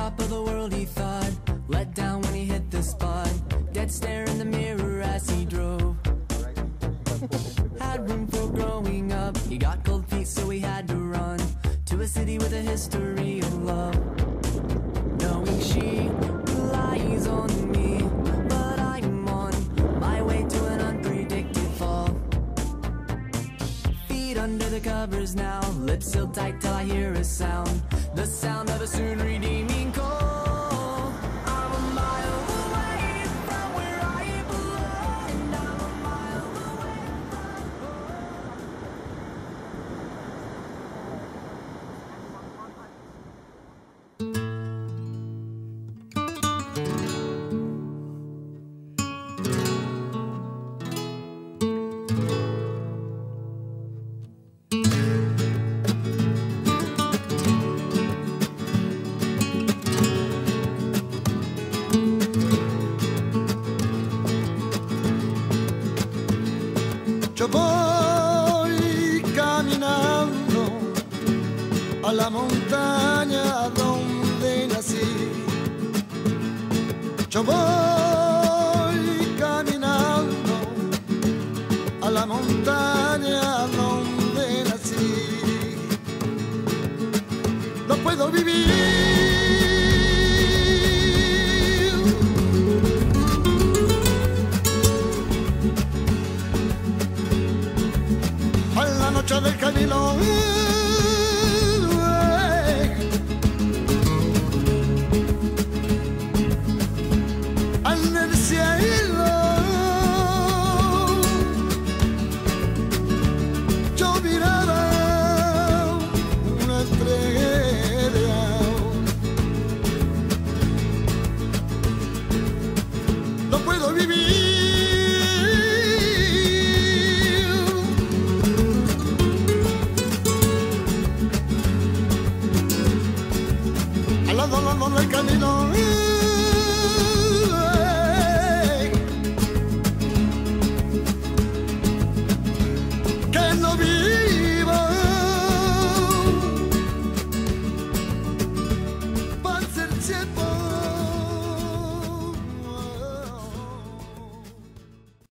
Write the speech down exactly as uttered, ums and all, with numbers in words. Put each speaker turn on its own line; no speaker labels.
top of the world, he thought. Let down when he hit the spot. Dead stare in the mirror as he drove. Had room for growing up. He got cold feet, so he had to run to a city with a history of love. Knowing she relies on me, but I'm on my way to an unpredicted fall. Feet under the covers now, lips sealed tight till I hear a sound. The sound of a soon redeeming call. I'm a mile away from where I belong, and I'm a mile away
Yo voy caminando a la montaña donde nací. Yo voy caminando a la montaña donde nací. No puedo vivir a la noche del camino.